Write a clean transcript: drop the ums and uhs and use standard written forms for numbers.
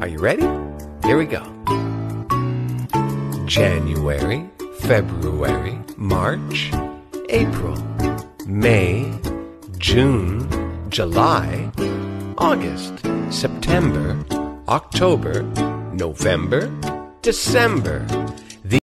you ready? Here we go. January, February, March, April, May, June, July, August, September, October, November, December,